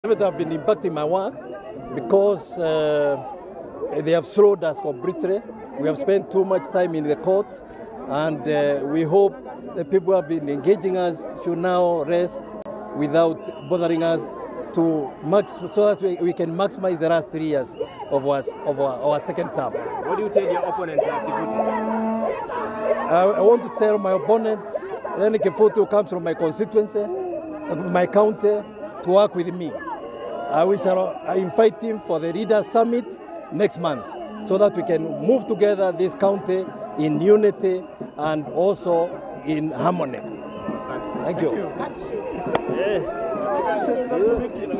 Have been impacting my work because they have slowed us completely. We have spent too much time in the court, and we hope the people who have been engaging us should now rest without bothering us so that we can maximize the last 3 years of our second term. What do you tell your opponent, Kifutu? I want to tell my opponent, Lenny Kifutu comes from my constituency, my county, to work with me. We shall invite him for the Leaders Summit next month so that we can move together this county in unity and also in harmony. Thank you.